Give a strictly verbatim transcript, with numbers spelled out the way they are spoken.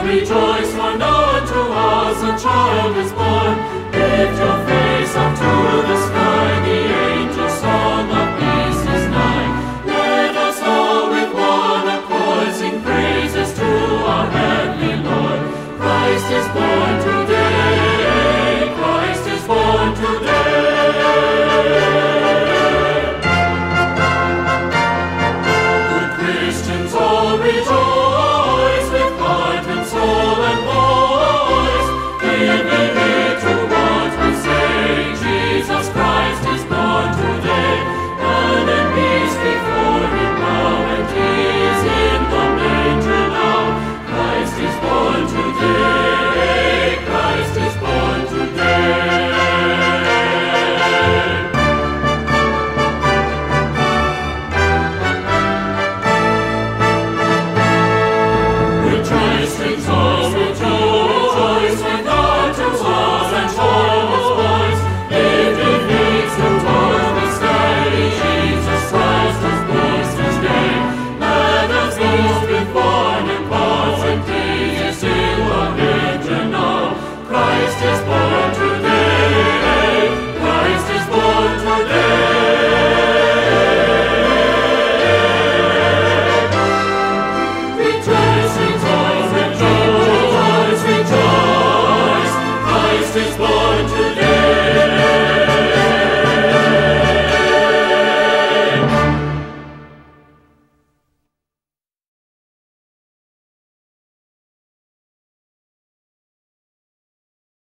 Rejoice, for now unto us a child is born. Lift your face up to the sky, the angels' song of peace is nigh. Let us all with one accord sing praises to our heavenly Lord. Christ is born today, Christ is born today. Good Christians all rejoice with heart and soul and voice, giving heed to what we say. Jesus Christ is born today. Man and beast before him bow, and he is in the manger now. Christ is born today, Christ is born today. Rejoice, rejoice, rejoice, with heart and soul and child's voice, lifting hands towards the sky. Jesus Christ is born this day. Let us boast before him, bow, and he is in the manger now. Christ is born today, Christ is born today. Rejoice, rejoice, rejoice, rejoice, Christ is born today.